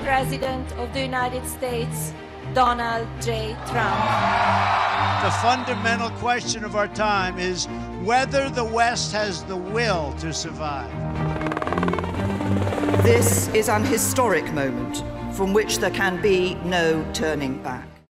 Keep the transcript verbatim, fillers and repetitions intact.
President of the United States, Donald J. Trump. The fundamental question of our time is whether the West has the will to survive. This is an historic moment from which there can be no turning back.